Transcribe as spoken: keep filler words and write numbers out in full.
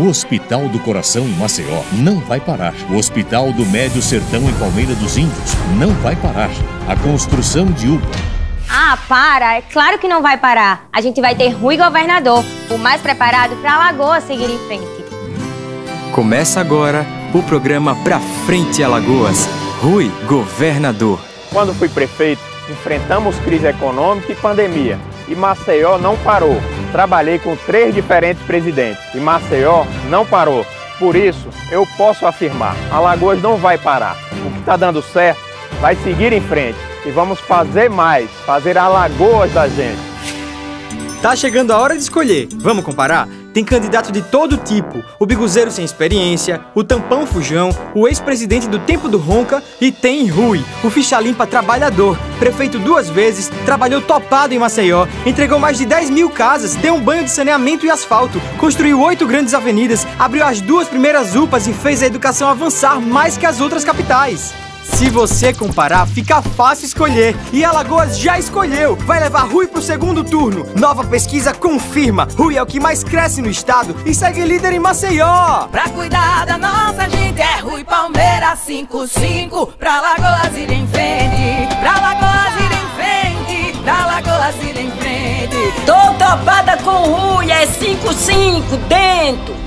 O Hospital do Coração em Maceió não vai parar. O Hospital do Médio Sertão em Palmeira dos Índios não vai parar. A construção de U P A. Ah, para! É claro que não vai parar. A gente vai ter Rui Governador, o mais preparado para Alagoas seguir em frente. Começa agora o programa Pra Frente Alagoas. Rui Governador. Quando fui prefeito, enfrentamos crise econômica e pandemia. E Maceió não parou. Trabalhei com três diferentes presidentes. E Maceió não parou. Por isso, eu posso afirmar, Alagoas não vai parar. O que está dando certo vai seguir em frente. E vamos fazer mais, fazer Alagoas da gente. Tá chegando a hora de escolher. Vamos comparar? Tem candidato de todo tipo. O biguzeiro sem experiência, o tampão fujão, o ex-presidente do tempo do Ronca e tem Rui, o ficha limpa trabalhador. Prefeito duas vezes, trabalhou topado em Maceió, entregou mais de dez mil casas, deu um banho de saneamento e asfalto, construiu oito grandes avenidas, abriu as duas primeiras U P As e fez a educação avançar mais que as outras capitais. Se você comparar, fica fácil escolher. E Alagoas já escolheu. Vai levar Rui pro segundo turno. Nova pesquisa confirma. Rui é o que mais cresce no estado e segue líder em Maceió. Pra cuidar da nossa gente é Rui Palmeira cinco cinco. Pra Alagoas ir em frente. Pra Alagoas ir em frente. Pra Alagoas ir em frente. Tô topada com Rui, é cinco cinco dentro.